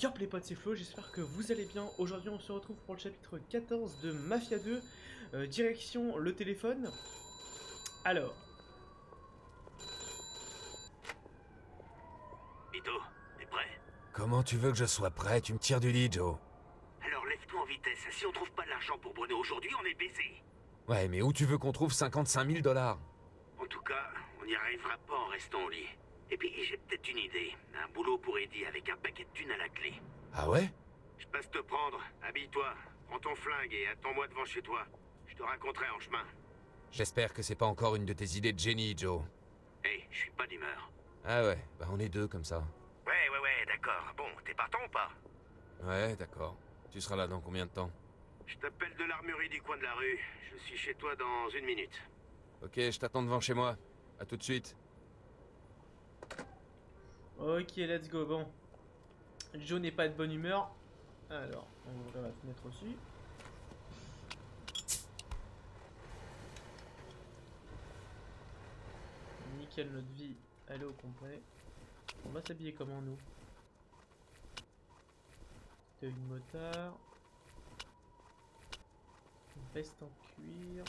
Yop les potes, c'est Flo, j'espère que vous allez bien. Aujourd'hui on se retrouve pour le chapitre 14 de Mafia 2, direction le téléphone. Alors, Vito, t'es prêt? Comment tu veux que je sois prêt? Tu me tires du lit, Joe. Alors lève-toi en vitesse, si on trouve pas l'argent pour Bruno aujourd'hui, on est baisé. Ouais, mais où tu veux qu'on trouve 55 000 $? En tout cas, on n'y arrivera pas en restant au lit. Et puis j'ai peut-être une idée, un boulot pour Eddie avec un paquet de thunes à la clé. Ah ouais? Je passe te prendre, habille-toi, prends ton flingue et attends-moi devant chez toi. Je te raconterai en chemin. J'espère que c'est pas encore une de tes idées de génie, Joe. Hey, je suis pas d'humeur. Ah ouais, bah on est deux comme ça. Ouais, d'accord. Bon, t'es partant ou pas? Ouais, d'accord. Tu seras là dans combien de temps? Je t'appelle de l'armurerie du coin de la rue. Je suis chez toi dans 1 minute. Ok, je t'attends devant chez moi. À tout de suite. ok, let's go. Bon, Joe n'est pas de bonne humeur. Alors, on va ouvrir la fenêtre aussi. Nickel, notre vie, elle est au complet. On va s'habiller comment nous? Une motard. Une veste en cuir.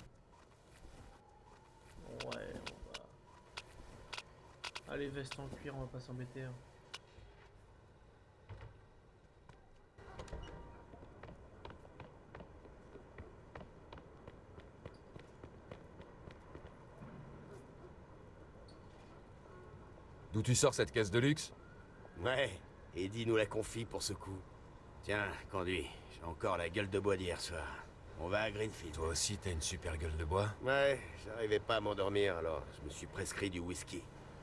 Ouais, on va... Allez, veste en cuir, on va pas s'embêter. Hein. D'où tu sors cette caisse de luxe? Ouais, Eddie nous la confie pour ce coup. Tiens, conduis. J'ai encore la gueule de bois d'hier soir. On va à Greenfield. Toi aussi, t'as une super gueule de bois. Ouais, j'arrivais pas à m'endormir, alors je me suis prescrit du whisky.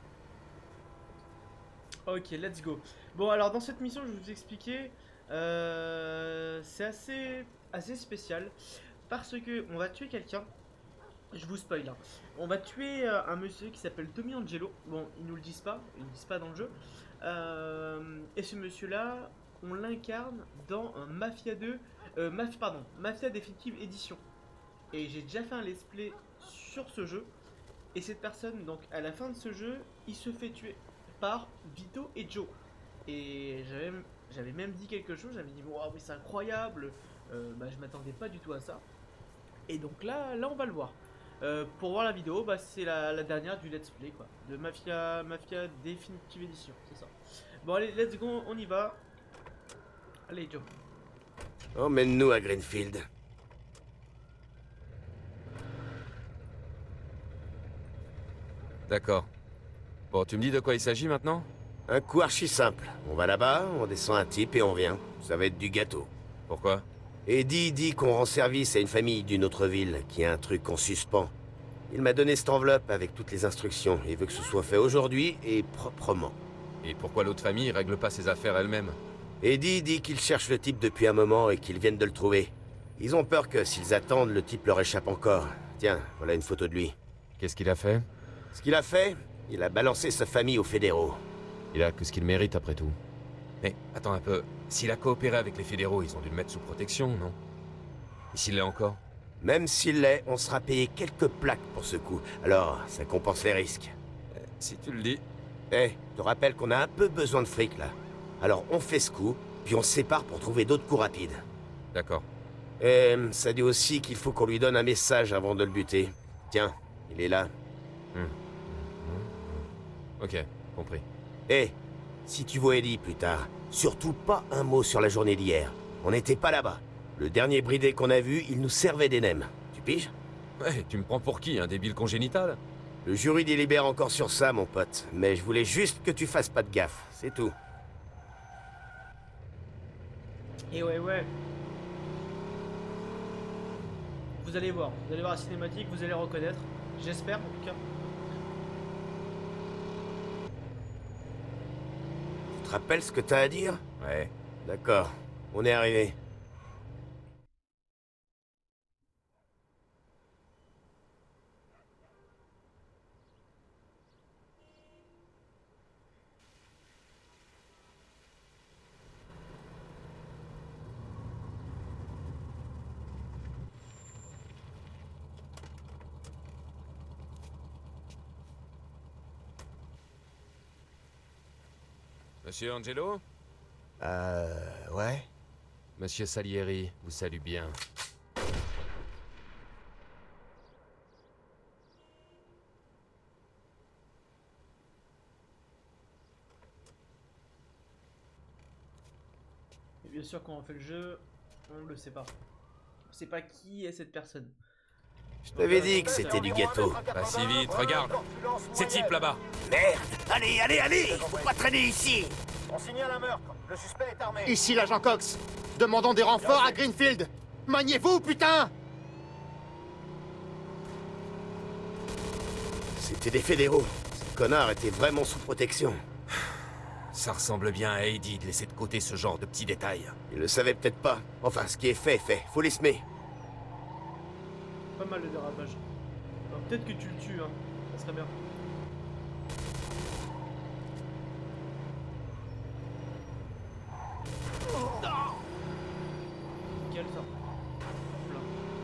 Ok, let's go. Bon, alors dans cette mission, je vais vous expliquer. C'est assez spécial. Parce que on va tuer quelqu'un. Je vous spoil. Hein. On va tuer un monsieur qui s'appelle Tommy Angelo. Bon, ils nous le disent pas. Ils ne disent pas dans le jeu. Et ce monsieur-là, on l'incarne dans un Mafia 2. Pardon, Mafia Definitive Edition. Et j'ai déjà fait un let's play sur ce jeu. Et cette personne, donc à la fin de ce jeu, il se fait tuer par Vito et Joe. Et j'avais même dit quelque chose, j'avais dit, wow, mais c'est incroyable, je m'attendais pas du tout à ça. Et donc là on va le voir. Pour voir la vidéo, c'est la dernière du let's play, quoi. De Mafia Definitive Edition, c'est ça. Bon allez, let's go, on y va. Allez Joe. Emmène-nous à Greenfield. D'accord. Bon, tu me dis de quoi il s'agit maintenant? Un coup archi simple. On va là-bas, on descend un type et on vient. Ça va être du gâteau. Pourquoi? Eddie dit qu'on rend service à une famille d'une autre ville qui a un truc en suspens. Il m'a donné cette enveloppe avec toutes les instructions. Il veut que ce soit fait aujourd'hui et proprement. Et pourquoi l'autre famille règle pas ses affaires elle-même? Eddie dit qu'il cherche le type depuis un moment et qu'ils viennent de le trouver. Ils ont peur que s'ils attendent, le type leur échappe encore. Tiens, voilà une photo de lui. Qu'est-ce qu'il a fait? Ce qu'il a fait, il a balancé sa famille aux fédéraux. Il a que ce qu'il mérite après tout. Mais attends un peu, s'il a coopéré avec les fédéraux, ils ont dû le mettre sous protection, non? Et s'il l'est encore? Même s'il l'est, on sera payé quelques plaques pour ce coup. Alors, ça compense les risques. Si tu le dis. Te rappelle qu'on a un peu besoin de fric, là. Alors, on fait ce coup, puis on se sépare pour trouver d'autres coups rapides. D'accord. Et ça dit aussi qu'il faut qu'on lui donne un message avant de le buter. Tiens, il est là. Ok, compris. Si tu vois Eddie plus tard, surtout pas un mot sur la journée d'hier. On n'était pas là-bas. Le dernier bridé qu'on a vu, il nous servait des nems. Tu piges? Ouais, tu me prends pour qui, un débile congénital? Le jury délibère encore sur ça, mon pote. Mais je voulais juste que tu fasses pas de gaffe, c'est tout. Et ouais. Vous allez voir la cinématique, vous allez reconnaître. J'espère en tout cas. Tu te rappelles ce que t'as à dire? Ouais. D'accord, on est arrivé. Monsieur Angelo? Ouais. Monsieur Salieri vous salue bien. Et bien sûr, quand on fait le jeu, on le sait pas. On sait pas qui est cette personne. Je t'avais dit que c'était du gâteau. Pas si vite, regarde. Ces types là-bas. Merde! Allez, allez, allez! Faut pas traîner ici! On signale un meurtre. Le suspect est armé. Ici l'agent Cox. Demandons des renforts à Greenfield. Maniez-vous, putain! C'était des fédéraux. Ces connards étaient vraiment sous protection. Ça ressemble bien à Eddie de laisser de côté ce genre de petits détails. Ils le savaient peut-être pas. Enfin, ce qui est fait est fait. Faut les semer. Pas mal le dérapage. Alors, peut-être que tu le tues, hein. Ça serait bien. Nickel ça. Hop là.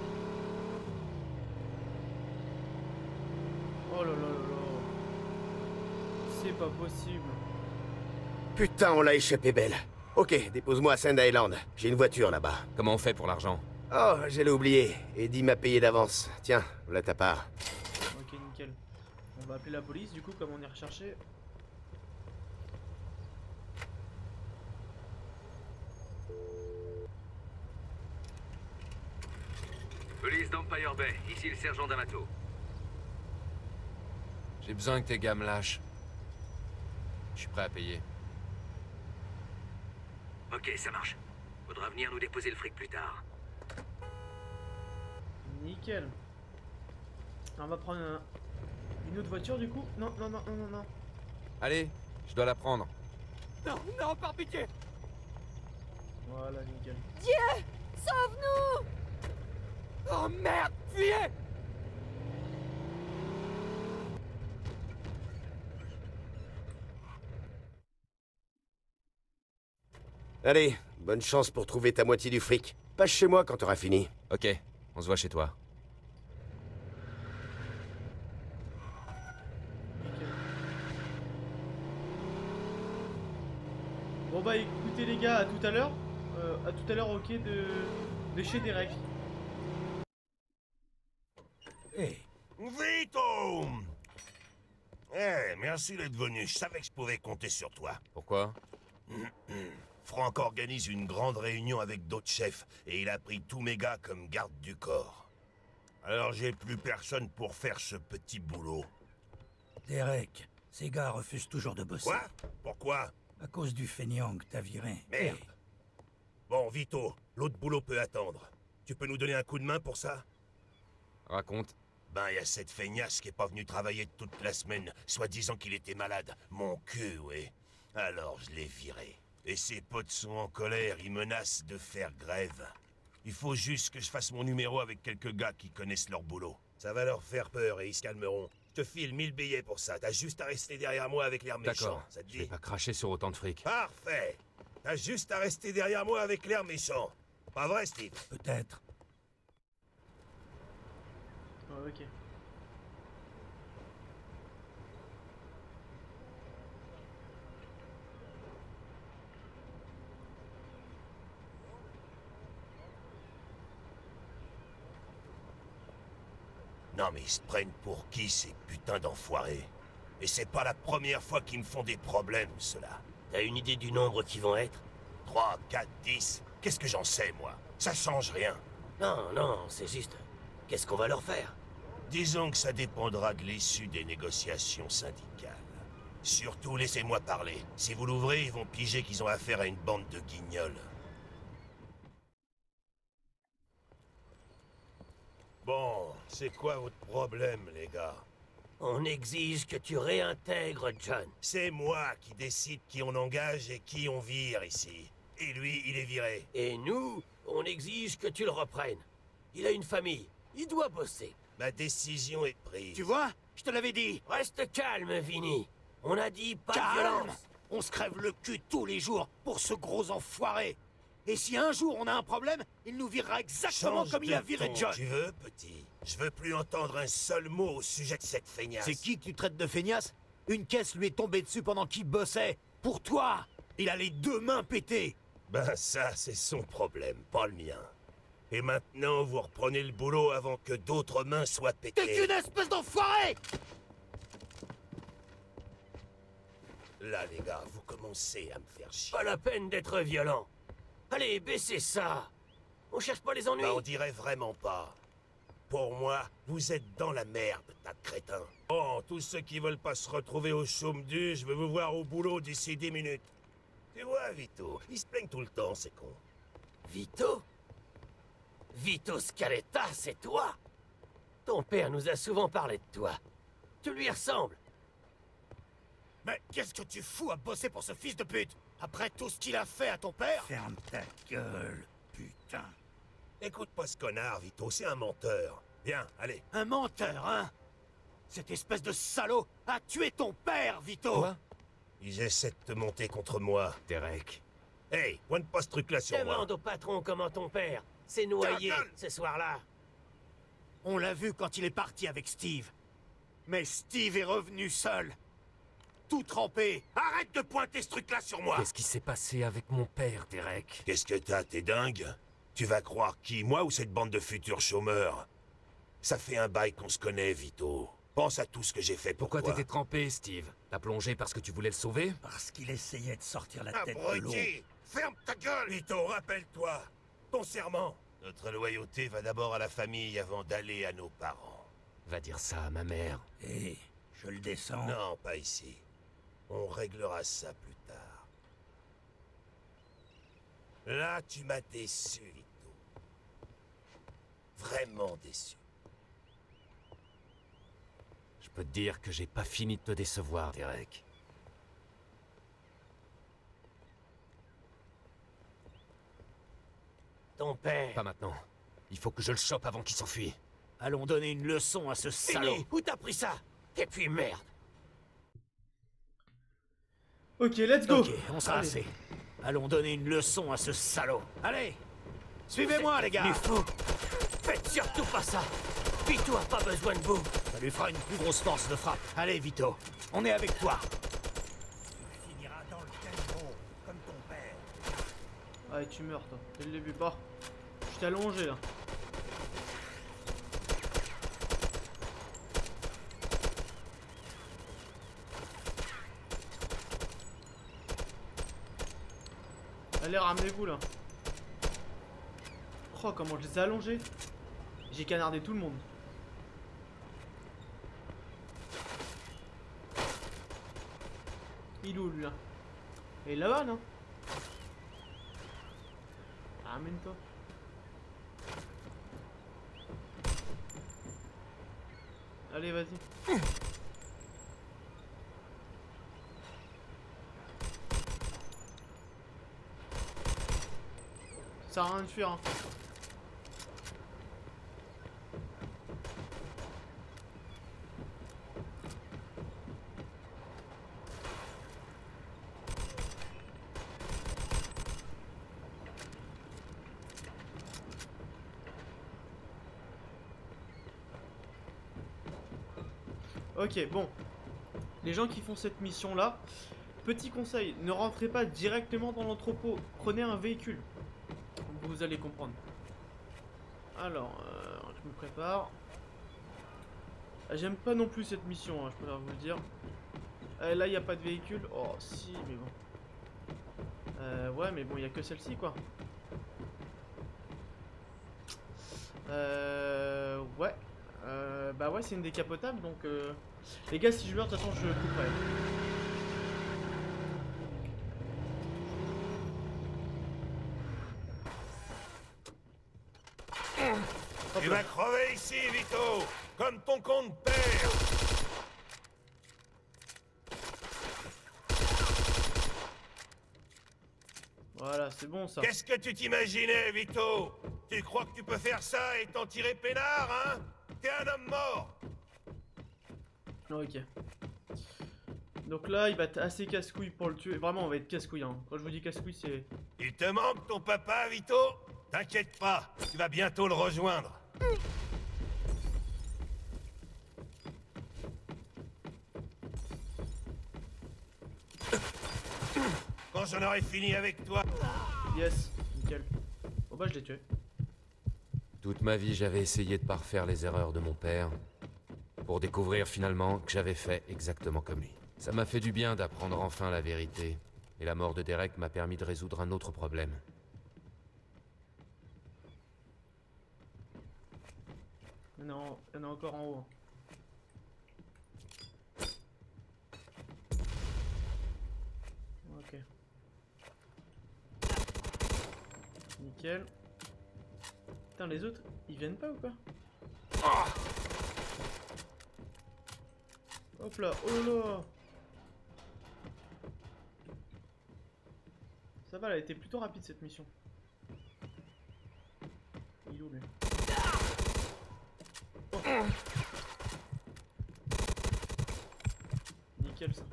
Oh là là là là. C'est pas possible. Putain, on l'a échappé belle. Ok, dépose-moi à Sand Island. J'ai une voiture là-bas. Comment on fait pour l'argent? Oh, j'allais oublier. Eddie m'a payé d'avance. Tiens, voilà ta part. Ok, nickel. On va appeler la police du coup, comme on est recherché. Police d'Empire Bay, ici le sergent D'Amato. J'ai besoin que tes gars me lâchent. Je suis prêt à payer. Ok, ça marche. Faudra venir nous déposer le fric plus tard. Nickel. On va prendre une autre voiture du coup. Non, non, non, non, non, non. Allez, je dois la prendre. Non, non, par pitié! Voilà, nickel. Dieu! Sauve-nous! Oh merde, fuyez! Allez, bonne chance pour trouver ta moitié du fric. Passe chez moi quand t'auras fini. Ok, on se voit chez toi. Nickel. Bon bah écoutez les gars, à tout à l'heure. Ok, de chez Derek. Vito! Eh, merci d'être venu. Je savais que je pouvais compter sur toi. Pourquoi? Franck organise une grande réunion avec d'autres chefs et il a pris tous mes gars comme garde du corps. Alors j'ai plus personne pour faire ce petit boulot. Derek, ces gars refusent toujours de bosser. Quoi? Pourquoi? À cause du feignant que t'as viré. Merde. Bon, Vito, l'autre boulot peut attendre. Tu peux nous donner un coup de main pour ça? Raconte. Ben, y a cette feignasse qui est pas venu travailler toute la semaine, soi-disant qu'il était malade. Mon cul, ouais. Alors je l'ai viré. Et ses potes sont en colère, ils menacent de faire grève. Il faut juste que je fasse mon numéro avec quelques gars qui connaissent leur boulot. Ça va leur faire peur et ils se calmeront. Je te file 1000 billets pour ça, t'as juste à rester derrière moi avec l'air méchant, D'accord, ça te je vais dit? pas cracher sur autant de fric. Parfait. T'as juste à rester derrière moi avec l'air méchant. Pas vrai, Steve? Peut-être. Ouais, ok. Non mais ils se prennent pour qui, ces putains d'enfoirés? Et c'est pas la première fois qu'ils me font des problèmes, ceux-là. T'as une idée du nombre qui vont être? 3, 4, 10. Qu'est-ce que j'en sais, moi? Ça change rien. Non, non, c'est juste... Qu'est-ce qu'on va leur faire? Disons que ça dépendra de l'issue des négociations syndicales. Surtout, laissez-moi parler. Si vous l'ouvrez, ils vont piger qu'ils ont affaire à une bande de guignols. Bon, c'est quoi votre problème, les gars? On exige que tu réintègres John. C'est moi qui décide qui on engage et qui on vire ici. Et lui, il est viré. Et nous, on exige que tu le reprennes. Il a une famille. Il doit bosser. Ma décision est prise. Tu vois? Je te l'avais dit! Reste calme, Vinny. On a dit pas de Calme! violence. On se crève le cul tous les jours pour ce gros enfoiré. Et si un jour on a un problème, il nous virera exactement Change comme il de a viré ton, John. tu veux, petit? Je veux plus entendre un seul mot au sujet de cette feignasse. C'est qui que tu traites de feignasse? Une caisse lui est tombée dessus pendant qu'il bossait. Pour toi! Il a les 2 mains pétées. Ben ça, c'est son problème, pas le mien. Et maintenant, vous reprenez le boulot avant que d'autres mains soient pétées. T'es qu'une espèce d'enfoiré! Là, les gars, vous commencez à me faire chier. Pas la peine d'être violent. Allez, baissez ça. On cherche pas les ennuis. Bah, on dirait vraiment pas. Pour moi, vous êtes dans la merde, tas de crétins. Bon, tous ceux qui veulent pas se retrouver au chaume du, je vais vous voir au boulot d'ici 10 minutes. Tu vois, Vito, ils se plaignent tout le temps, c'est con. Vito? Vito Scaletta, c'est toi? Ton père nous a souvent parlé de toi. Tu lui ressembles. Mais qu'est-ce que tu fous à bosser pour ce fils de pute? Après tout ce qu'il a fait à ton père? Ferme ta gueule, putain. Écoute pas ce connard, Vito, c'est un menteur. Bien, allez. Un menteur, hein? Cette espèce de salaud a tué ton père, Vito! Quoi? Ils essaient de te monter contre moi. Derek. Hey, pointe pas ce truc-là sur moi. Demande au patron comment ton père s'est noyé Ta gueule! ce soir-là. On l'a vu quand il est parti avec Steve. Mais Steve est revenu seul. Tout trempé. Arrête de pointer ce truc-là sur moi! Qu'est-ce qui s'est passé avec mon père, Derek? Qu'est-ce que t'as, t'es dingue? Tu vas croire qui, moi ou cette bande de futurs chômeurs? Ça fait un bail qu'on se connaît, Vito. Pense à tout ce que j'ai fait pour Pourquoi toi. t'étais trempé, Steve? T'as plongé parce que tu voulais le sauver? Parce qu'il essayait de sortir la tête de l'eau. Abruti! Ferme ta gueule! Vito, rappelle-toi! Ton serment! Notre loyauté va d'abord à la famille avant d'aller à nos parents. Va dire ça à ma mère. Et je le descends. Non, pas ici. On réglera ça plus tard. Là, tu m'as déçu, Vito. Vraiment déçu. Je peux te dire que j'ai pas fini de te décevoir, Derek. Ton père. Pas maintenant. Il faut que je le chope avant qu'il s'enfuit. Allons donner une leçon à ce salaud. Fini. Où t'as pris ça? Et puis merde. Ok, let's go. Ok, on sera assez. Allons donner une leçon à ce salaud. Allez, suivez-moi, les gars. Du fou. Faites surtout pas ça. Vito a pas besoin de vous. Ça lui fera une plus grosse force de frappe. Allez, Vito, on est avec toi. Tu finiras dans le caniveau, comme ton père. Allez, tu meurs, toi. Dès le début, pas. Je t'ai allongé, là. Allez, ramenez-vous, là. Oh, comment je les ai allongés. J'ai canardé tout le monde. Il est où, lui, là? Et là-bas, non? Ramène-toi. Allez, vas-y. Ça sert à rien de fuir, hein. Ok, bon. Les gens qui font cette mission-là, petit conseil, ne rentrez pas directement dans l'entrepôt. Prenez un véhicule. Vous allez comprendre. Alors, je me prépare. J'aime pas non plus cette mission, hein, je préfère vous le dire. Là, il n'y a pas de véhicule. Oh, si, mais bon. Ouais, mais bon, il n'y a que celle-ci, quoi. Ouais. Bah ouais, c'est une décapotable, donc... Les gars, si je meurs, de toute façon, je couperai. Tu vas crever ici, Vito! Comme ton compte père! Voilà, c'est bon, ça. Qu'est-ce que tu t'imaginais, Vito? Tu crois que tu peux faire ça et t'en tirer peinard, hein? T'es un homme mort! Ok. Donc là, il va être assez casse-couille pour le tuer. Vraiment, on va être casse-couille, hein. Quand je vous dis casse-couille, c'est... Il te manque ton papa, Vito? T'inquiète pas, tu vas bientôt le rejoindre. Quand j'en aurais fini avec toi. Yes, nickel. Bon bah je l'ai tué. Toute ma vie, j'avais essayé de parfaire les erreurs de mon père, pour découvrir finalement que j'avais fait exactement comme lui. Ça m'a fait du bien d'apprendre enfin la vérité, et la mort de Derek m'a permis de résoudre un autre problème. Non, il y en a encore en haut. Ok. Nickel. Putain, les autres, ils viennent pas ou quoi? Hop là, oh là là. Ça va, elle a été plutôt rapide cette mission. Il est où lui? Oh. Nickel ça.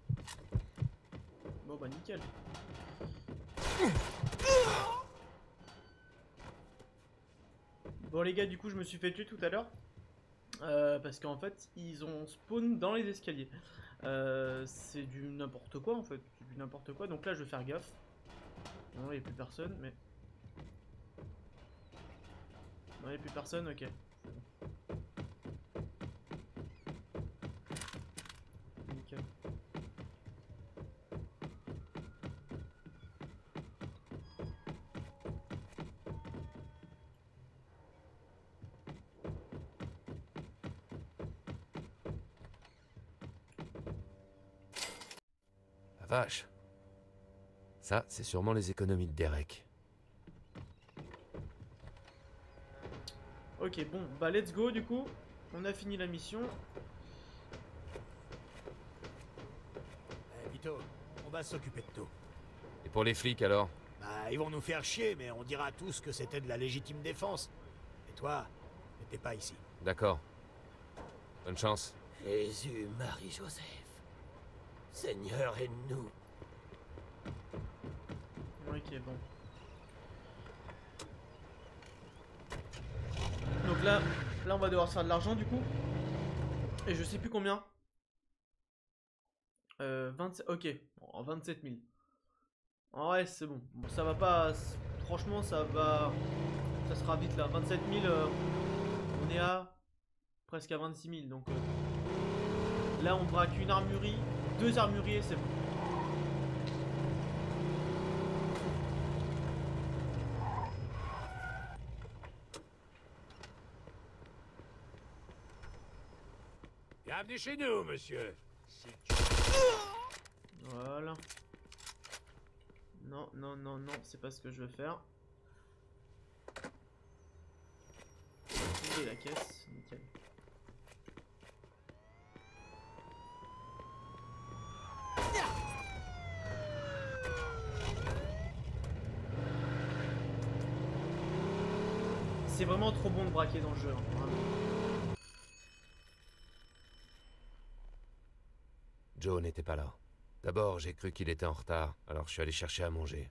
Bon bah nickel. Bon les gars, du coup je me suis fait tuer tout à l'heure. Parce qu'en fait ils ont spawn dans les escaliers. C'est du n'importe quoi en fait. C'est du n'importe quoi. Donc là je vais faire gaffe. Non, il n'y a plus personne, mais... Non, il n'y a plus personne, ok. Nickel. La vache. Ça, c'est sûrement les économies de Derek. Ok, bon, bah let's go du coup. On a fini la mission. Vito, on va s'occuper de tout. Et pour les flics alors? Bah, ils vont nous faire chier, mais on dira tous que c'était de la légitime défense. Et toi, t'étais pas ici. D'accord. Bonne chance. Jésus, Marie-Joseph. Seigneur, aide-nous. Ok, bon. Donc là on va devoir se faire de l'argent du coup. Et je sais plus combien. 27, ok, bon, 27 000. En vrai c'est bon. Bon, ça va pas. Franchement ça va. Ça sera vite là. 27 000, on est à presque à 26 000. Donc là on braque une armurerie, 2 armuriers, c'est bon. Bienvenue chez nous, monsieur. Voilà. Non, non, non, non, c'est pas ce que je veux faire. Et la caisse, nickel. C'est vraiment trop bon de braquer dans le jeu, hein, vraiment. Joe n'était pas là. D'abord, j'ai cru qu'il était en retard, alors je suis allé chercher à manger.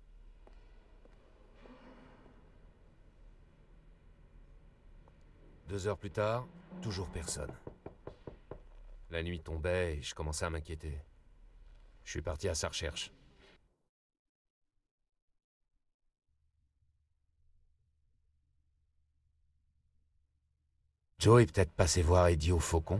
Deux heures plus tard, toujours personne. La nuit tombait et je commençais à m'inquiéter. Je suis parti à sa recherche. Joe est peut-être passé voir Eddie au Faucon?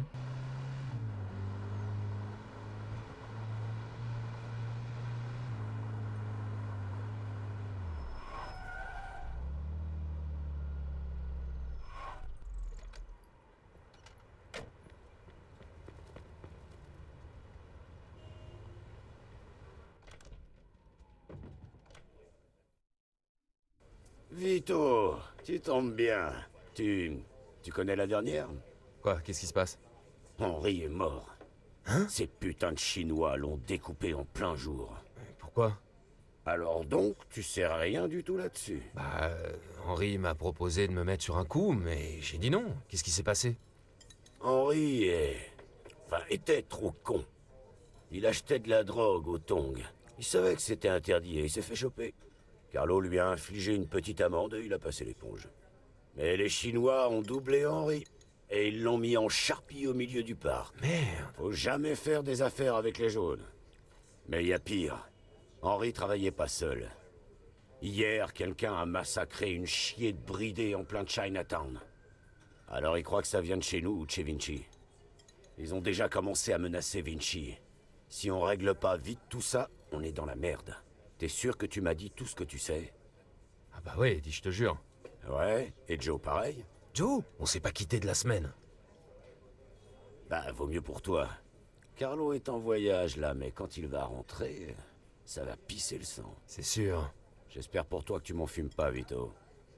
Vito, tu tombes bien. Tu connais la dernière? Quoi? Qu'est-ce qui se passe? Henry est mort. Hein? Ces putains de Chinois l'ont découpé en plein jour. Pourquoi? Alors donc, tu sais rien du tout là-dessus? Bah, Henry m'a proposé de me mettre sur un coup, mais j'ai dit non. Qu'est-ce qui s'est passé? Henry était trop con. Il achetait de la drogue au Tong. Il savait que c'était interdit et il s'est fait choper. Carlo lui a infligé une petite amende et il a passé l'éponge. Mais les Chinois ont doublé Henry et ils l'ont mis en charpie au milieu du parc. Merde. Faut jamais faire des affaires avec les jaunes. Mais il y a pire. Henry travaillait pas seul. Hier, quelqu'un a massacré une chier de bridée en plein Chinatown. Alors il croit que ça vient de chez nous ou de chez Vinci. Ils ont déjà commencé à menacer Vinci. Si on règle pas vite tout ça, on est dans la merde. T'es sûr que tu m'as dit tout ce que tu sais? Ah bah ouais, dis, je te jure. Ouais, et Joe pareil? Joe, on s'est pas quitté de la semaine. Bah, vaut mieux pour toi. Carlo est en voyage là, mais quand il va rentrer, ça va pisser le sang. C'est sûr. J'espère pour toi que tu m'en fumes pas, Vito.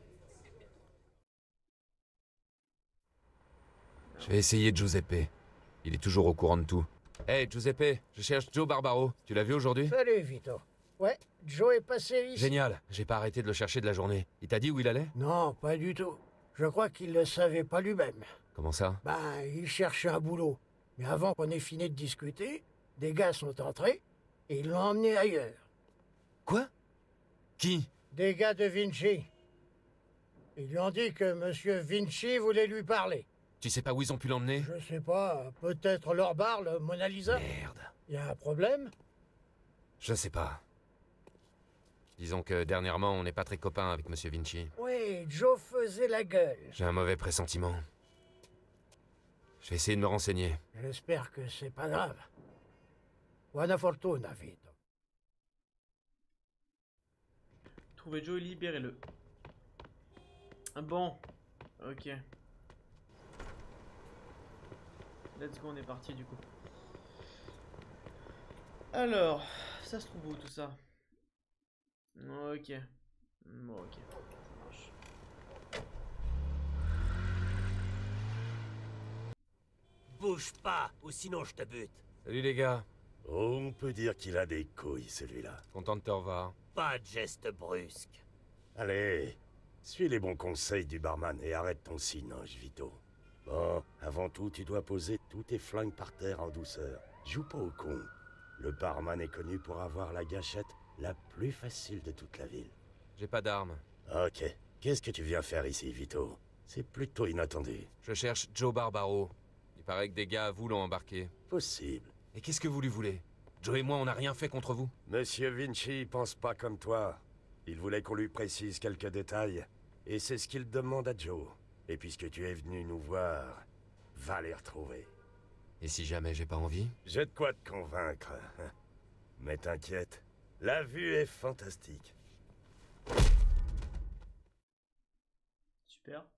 Je vais essayer Giuseppe. Il est toujours au courant de tout. Hey Giuseppe, je cherche Joe Barbaro. Tu l'as vu aujourd'hui? Salut, Vito. Ouais, Joe est passé ici. Génial, j'ai pas arrêté de le chercher de la journée. Il t'a dit où il allait? Non, pas du tout. Je crois qu'il le savait pas lui-même. Comment ça? Ben, il cherchait un boulot. Mais avant qu'on ait fini de discuter, des gars sont entrés et ils l'ont emmené ailleurs. Quoi? Qui? Des gars de Vinci. Ils lui ont dit que Monsieur Vinci voulait lui parler. Tu sais pas où ils ont pu l'emmener? Je sais pas, peut-être leur bar, le Mona Lisa. Merde. Y a un problème? Je sais pas. Disons que dernièrement, on n'est pas très copains avec Monsieur Vinci. Oui, Joe faisait la gueule. J'ai un mauvais pressentiment. Je vais essayer de me renseigner. J'espère que c'est pas grave. Buona fortuna, Vito. Trouvez Joe et libérez-le. Bon. Ok. Let's go, on est parti du coup. Alors, ça se trouve où tout ça? Ok. Bon, ok. Ça marche. Bouge pas, ou sinon je te bute. Salut les gars. Oh, on peut dire qu'il a des couilles, celui-là. Content de te revoir. Pas de geste brusque. Allez, suis les bons conseils du barman et arrête ton cinoche, Vito. Bon, avant tout, tu dois poser tous tes flingues par terre en douceur. Joue pas au con. Le barman est connu pour avoir la gâchette la plus facile de toute la ville. J'ai pas d'armes. Ok, qu'est-ce que tu viens faire ici, Vito? C'est plutôt inattendu. Je cherche Joe Barbaro. Il paraît que des gars à vous l'ont embarqué. Possible. Et qu'est-ce que vous lui voulez? Joe et moi, on n'a rien fait contre vous. Monsieur Vinci pense pas comme toi. Il voulait qu'on lui précise quelques détails. Et c'est ce qu'il demande à Joe. Et puisque tu es venu nous voir, va les retrouver. Et si jamais j'ai pas envie? J'ai de quoi te convaincre. Mais t'inquiète, la vue est fantastique. Super.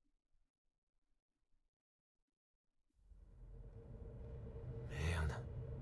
Merde.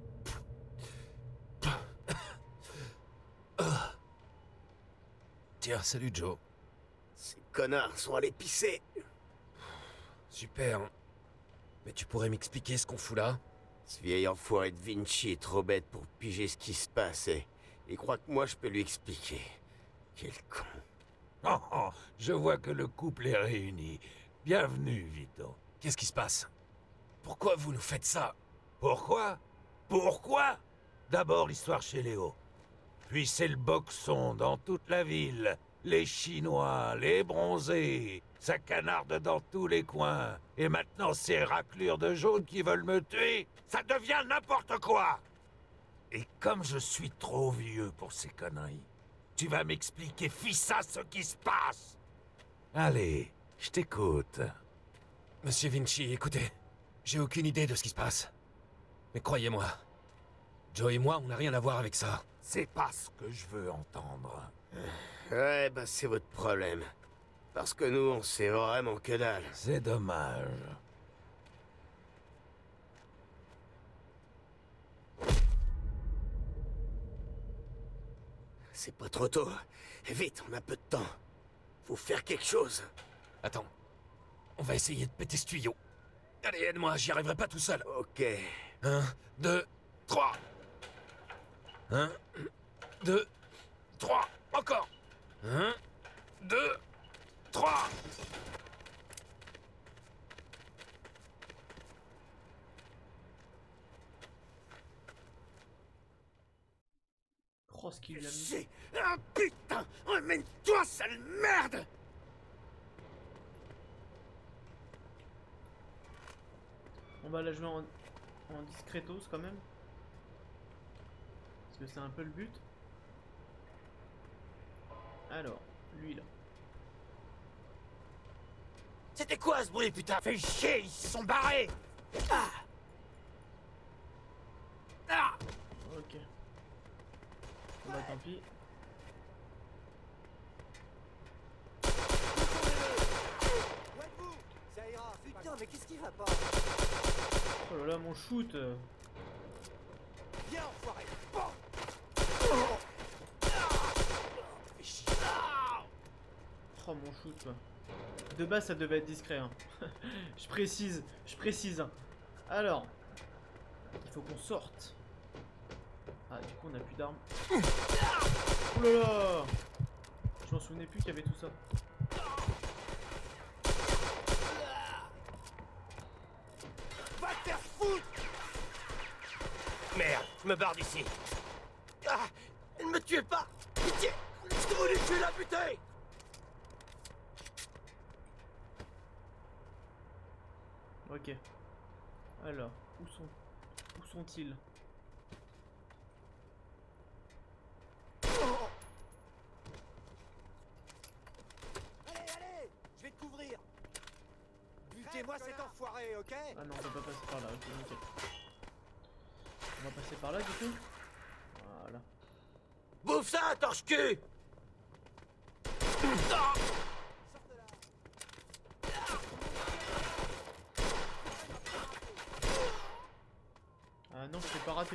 Tiens, salut Joe. Ces connards sont allés pisser. Super. Mais tu pourrais m'expliquer ce qu'on fout là? Ce vieil enfoiré de Vinci est trop bête pour piger ce qui se passe et il croit que moi je peux lui expliquer. Quel con. Oh, oh, je vois que le couple est réuni. Bienvenue, Vito. Qu'est-ce qui se passe? Pourquoi vous nous faites ça? Pourquoi? Pourquoi? D'abord l'histoire chez Léo. Puis c'est le boxon dans toute la ville. Les Chinois, les bronzés, ça canarde dans tous les coins. Et maintenant ces raclures de jaune qui veulent me tuer, ça devient n'importe quoi. Et comme je suis trop vieux pour ces conneries, tu vas m'expliquer, fissa, ce qui se passe. Allez, je t'écoute. Monsieur Vinci, écoutez. J'ai aucune idée de ce qui se passe. Mais croyez-moi, Joe et moi, on n'a rien à voir avec ça. C'est pas ce que je veux entendre. Ouais, bah c'est votre problème. Parce que nous, on sait vraiment que dalle. C'est dommage. C'est pas trop tôt. Vite, on a peu de temps. Faut faire quelque chose. Attends, on va essayer de péter ce tuyau. Allez, aide-moi, j'y arriverai pas tout seul. Ok. 1, 2, 3. 1, 2, 3. Encore. 1, 2, 3. Oh, ce qu'il lui a mis. C'est un putain! Emmène-toi, sale merde! On va la jouer en discretos quand même. Parce que c'est un peu le but. Alors, lui là. C'était quoi ce bruit, putain? Fais chier, ils se sont barrés. Ah. Ah. Ok. Bon, bah tant pis. Ça ira. Putain, mais qu'est-ce qui va pas? Oh là là, mon shoot. Viens, enfoiré. Bon. Oh mon shoot quoi. De base ça devait être discret hein. je précise. Alors, il faut qu'on sorte. Ah du coup on a plus d'armes. Oh là là. Je m'en souvenais plus qu'il y avait tout ça. Va te faire foutre. Merde, je me barre d'ici. Ah, ne me tuez pas. Pitié, je voulais tuer la butée. Ok. Alors, où sont-ils? Allez, je vais te couvrir. Butez-moi cet enfoiré, ok? Ah non, on va pas passer par là, ok, nickel. On va passer par là du coup. Voilà. Bouffe ça, torche-cul. Ah non, je t'ai pas raté.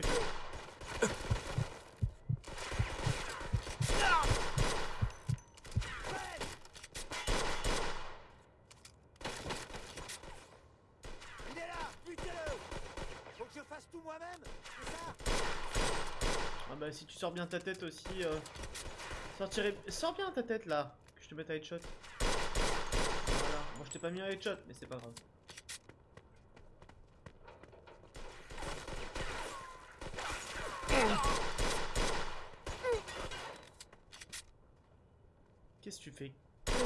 Il est là, butez-le. Faut que je fasse tout moi-même, c'est ça? Ah bah si tu sors bien ta tête aussi. Sors bien ta tête là. Que je te mette un headshot. Voilà. Moi je t'ai pas mis un headshot, mais c'est pas grave. Qu'est-ce que tu fais?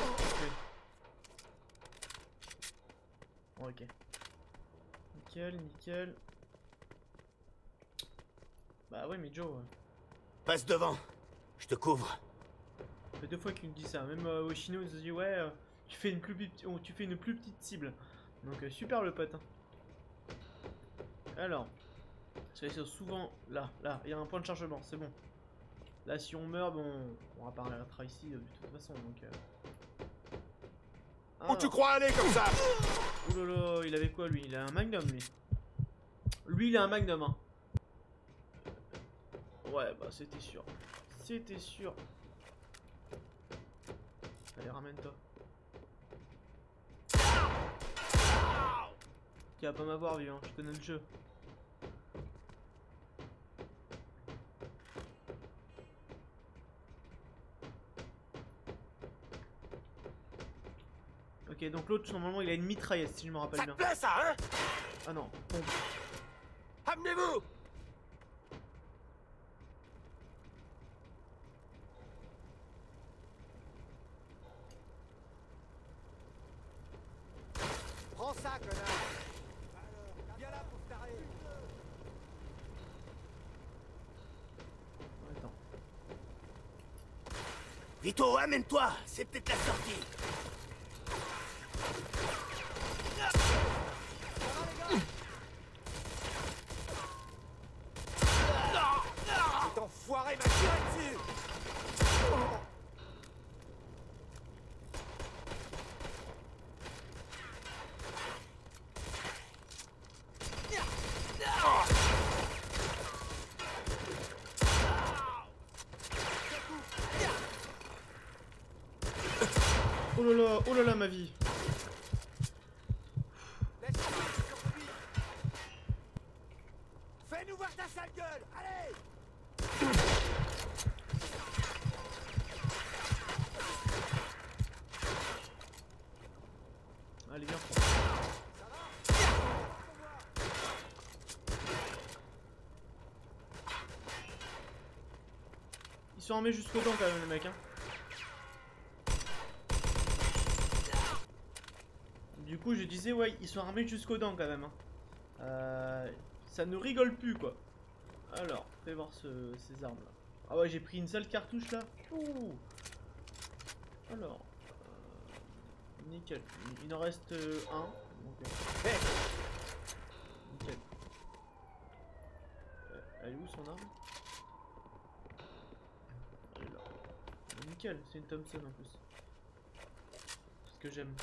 Bon, ok. Nickel. Bah ouais mais Joe. Passe devant, je te couvre. Ça fait 2 fois qu'il me dit ça. Même Oshino il se dit ouais tu fais une plus petite cible. Donc super le pote. Hein. Alors. Ça va souvent là, il y a un point de chargement, c'est bon. Là si on meurt, bon, on va pas rentrer ici de toute façon donc. Où tu crois aller comme ça? Oh là là, il avait quoi lui? Il a un magnum lui. Lui il a un magnum hein. Ouais bah c'était sûr. Allez ramène-toi. Tu vas pas m'avoir vu hein, je connais le jeu. Ok, donc l'autre, normalement, il a une mitraillette, si je me rappelle bien. Ça te plaît, ça, hein? Ah non, pompe. Amenez-vous! Prends ça, connard. Alors, viens là, pauvre taré. Attends. Vito, amène-toi! C'est peut-être la sortie! Cet enfoiré m'a tiré dessus. Oh là là, ma vie. Fais-nous voir ta sale gueule, allez. Allez, viens. Ils sont armés jusqu'aux dents quand même les mecs hein. Du coup je disais ouais ils sont armés jusqu'aux dents quand même hein. Ça ne rigole plus quoi. Alors fais voir ces armes là. Ah ouais j'ai pris une seule cartouche là. Ouh. Alors, nickel. Il en reste un. Donc, nickel. Elle est où son arme? Elle est là. Nickel, c'est une Thompson en plus. C'est ce que j'aime.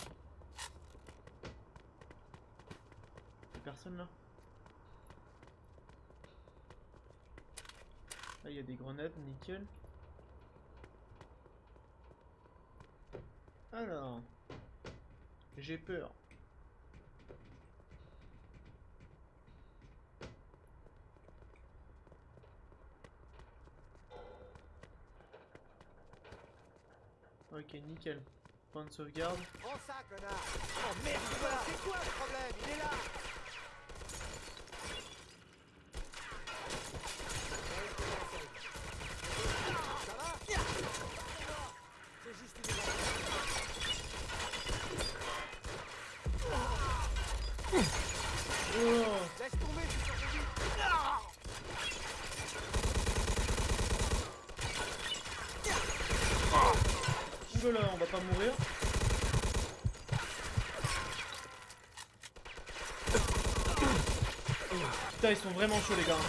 Y'a personne là? Là, il y a des grenades, nickel. Alors, j'ai peur. Ok, nickel. Point de sauvegarde. Prends ça, connard. Oh merde, c'est quoi le problème? Il est là. Ça va? C'est juste une laisse tomber, je suis surpris. Oulala, on va pas mourir. Putain, ils sont vraiment chauds les gars.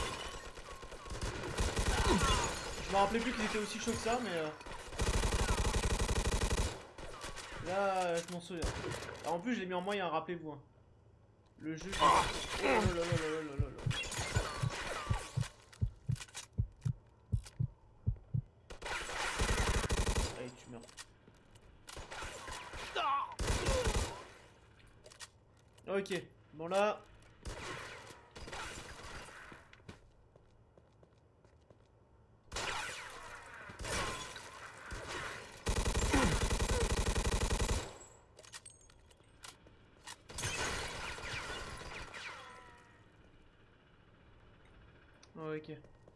Je me rappelais plus qu'ils étaient aussi chauds que ça, mais là, je m'en souviens. Alors, en plus, je l'ai mis en moyen, rappelez-vous. Hein. Le jeu. Oh là là là là là là là. Allez, tu meurs. Ok, bon là. Ok.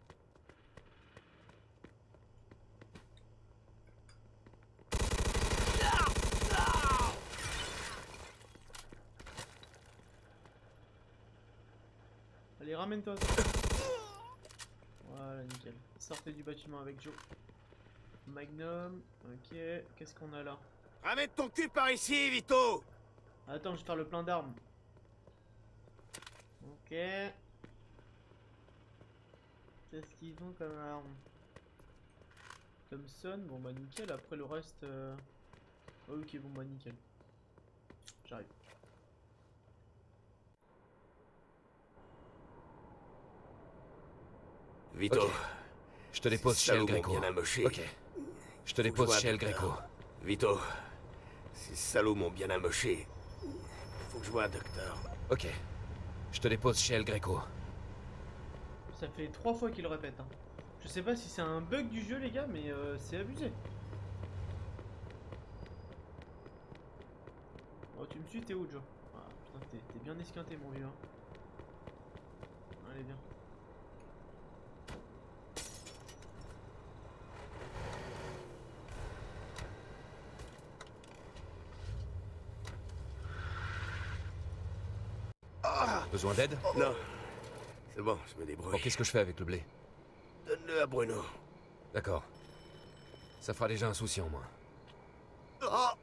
Allez, ramène-toi. Voilà, nickel. Sortez du bâtiment avec Joe. Magnum, ok. Qu'est-ce qu'on a là? Ramène ton cul par ici, Vito. Attends, je vais faire le plein d'armes. Ok. Qu'est-ce qu'ils ont comme arme? Thompson, bon bah nickel. Après le reste... Ok, bon bah nickel. J'arrive. Vito. Okay. Je te dépose chez El Greco. Bien amoché. Ok. Je te dépose chez El Greco. Vito. Ces salauds m'ont bien amoché. Faut que je voie un docteur. Ok. Je te dépose chez El Greco. Ça fait 3 fois qu'il le répète. Hein. Je sais pas si c'est un bug du jeu les gars, mais c'est abusé. Oh, tu me suis, t'es où Joe? Ah putain, t'es bien esquinté mon vieux. Hein. Allez, viens. Besoin d'aide? Non. C'est bon, je me débrouille. Bon, qu'est-ce que je fais avec le blé? Donne-le à Bruno. D'accord. Ça fera déjà un souci en moins. Oh.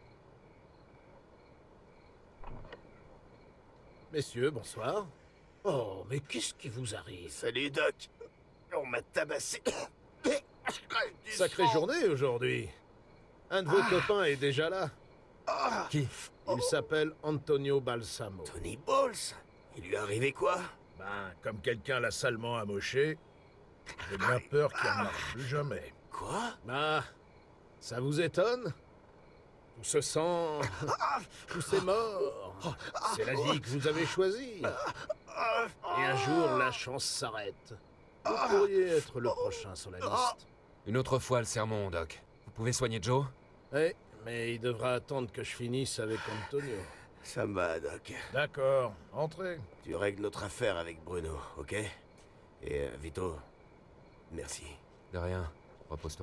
Messieurs, bonsoir. Oh, mais qu'est-ce qui vous arrive? Salut, Doc. On m'a tabassé. Sacrée journée aujourd'hui. Un de vos copains est déjà là. Qui? Il s'appelle Antonio Balsamo. Tony Balls? Il lui est arrivé quoi? Ben, comme quelqu'un l'a salement amoché, j'ai bien peur qu'il n'en marche plus jamais. Quoi? Bah, ça vous étonne? Tout ce sang, tous ces morts, c'est la vie que vous avez choisie. Et un jour, la chance s'arrête. Vous pourriez être le prochain sur la liste. Une autre fois le sermon, Doc. Vous pouvez soigner Joe? Oui, mais il devra attendre que je finisse avec Antonio. Ça me va, Doc. D'accord, entrez. Tu règles notre affaire avec Bruno, ok? Et Vito, merci. De rien. Repose-toi.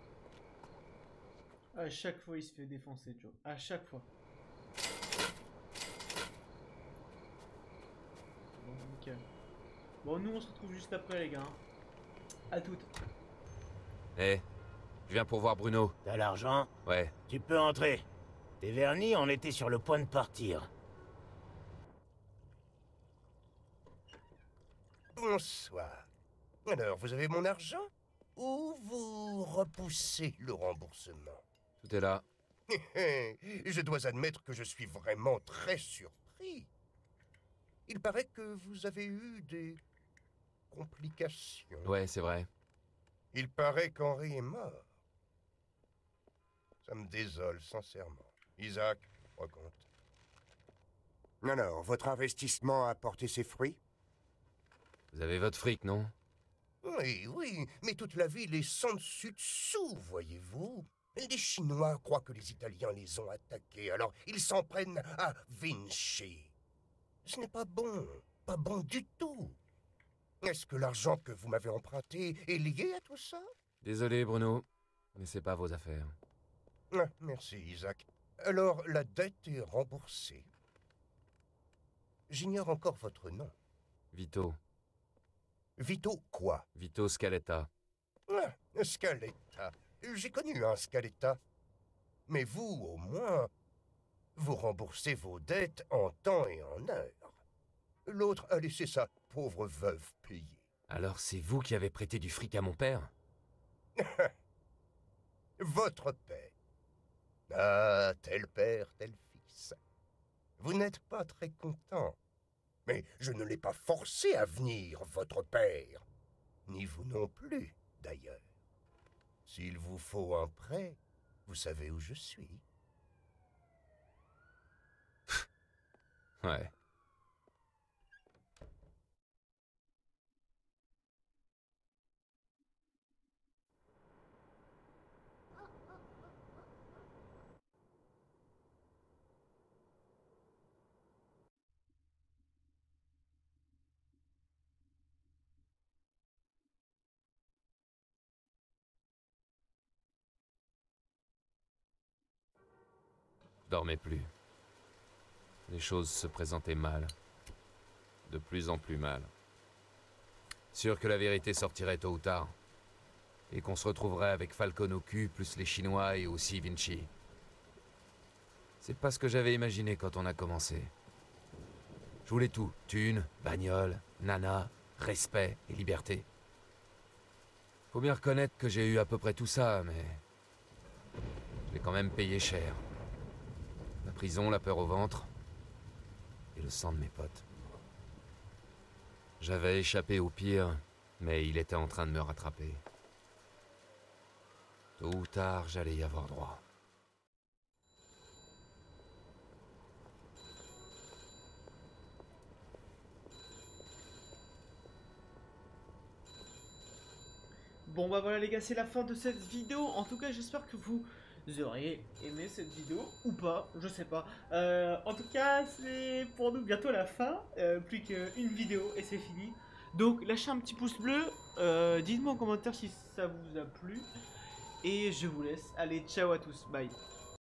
À chaque fois il se fait défoncer Joe. À chaque fois. Bon, nickel. Bon, nous on se retrouve juste après les gars. À toutes. Eh, Je viens pour voir Bruno. T'as l'argent? Ouais. Tu peux entrer. T'es vernis, on était sur le point de partir. Bonsoir. Alors, vous avez mon argent? Ou vous repoussez le remboursement? Tout est là. Je dois admettre que je suis vraiment très surpris. Il paraît que vous avez eu des complications. Ouais, c'est vrai. Il paraît qu'Henri est mort. Ça me désole, sincèrement. Isaac, recompte. Alors, votre investissement a porté ses fruits? Vous avez votre fric, non? Oui, oui, mais toute la ville est sans dessus dessous, voyez-vous. Les Chinois croient que les Italiens les ont attaqués, alors ils s'en prennent à Vinci. Ce n'est pas bon du tout. Est-ce que l'argent que vous m'avez emprunté est lié à tout ça? Désolé, Bruno, mais c'est pas vos affaires. Ah, merci, Isaac. Alors, la dette est remboursée. J'ignore encore votre nom. Vito. Vito quoi? Vito Scaletta. Ah, Scaletta. J'ai connu un Scaletta. Mais vous, au moins, vous remboursez vos dettes en temps et en heure. L'autre a laissé sa pauvre veuve payer. Alors c'est vous qui avez prêté du fric à mon père? Votre père. Ah, tel père, tel fils. Vous n'êtes pas très content. Mais je ne l'ai pas forcé à venir, votre père. Ni vous non plus, d'ailleurs. S'il vous faut un prêt, vous savez où je suis. Ouais. Dormais plus. Les choses se présentaient mal. De plus en plus mal. Sûr que la vérité sortirait tôt ou tard. Et qu'on se retrouverait avec Falcon au cul, plus les Chinois et aussi Vinci. C'est pas ce que j'avais imaginé quand on a commencé. Je voulais tout. Thunes, bagnole, nana, respect et liberté. Faut bien reconnaître que j'ai eu à peu près tout ça, mais... je l'ai quand même payé cher. La prison, la peur au ventre, et le sang de mes potes. J'avais échappé au pire, mais il était en train de me rattraper. Tôt ou tard, j'allais y avoir droit. Bon bah voilà les gars, c'est la fin de cette vidéo. En tout cas, j'espère que vous auriez aimé cette vidéo ou pas, je sais pas. En tout cas, c'est pour nous bientôt la fin. Plus qu'une vidéo et c'est fini. Donc lâchez un petit pouce bleu. Dites-moi en commentaire si ça vous a plu. Et je vous laisse. Allez, ciao à tous. Bye.